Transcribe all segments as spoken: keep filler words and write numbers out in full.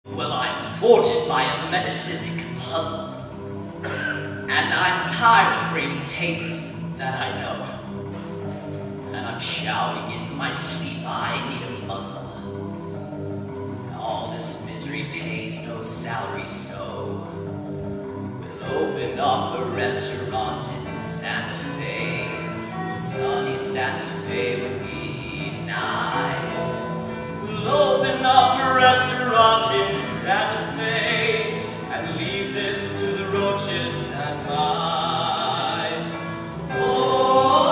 Well, I'm thwarted by a metaphysic puzzle. And I'm tired of grading papers, that I know. And I'm shouting in my sleep, I need a muzzle. All this misery pays no salary, so we'll open up a restaurant in Santa Fe. Well, sunny Santa Fe would be nice. We'll open up a restaurant in Santa Fe and leave this to the roaches and mice. Oh,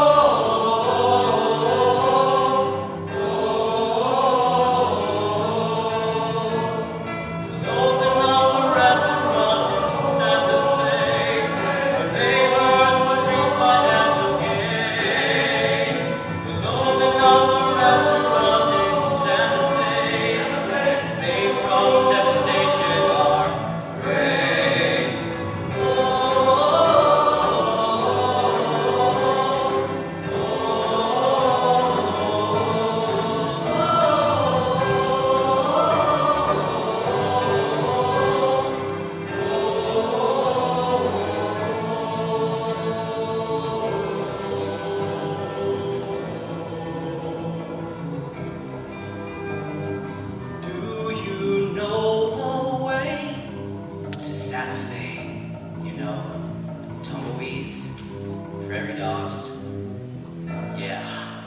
prairie dogs. Yeah.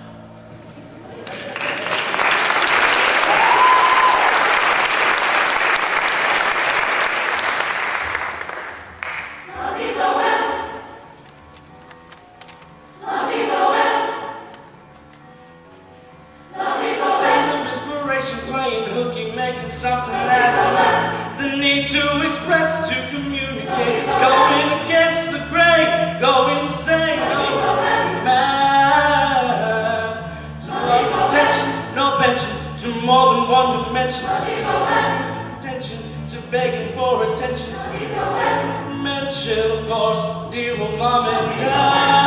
Days of inspiration, playing hooky, making something out of nothing. The need to express, to communicate, going against the grain, going insane, going mad. To love attention, no pension, to more than one dimension. Attention, to begging for attention. Mention, of course, dear old mom and dad.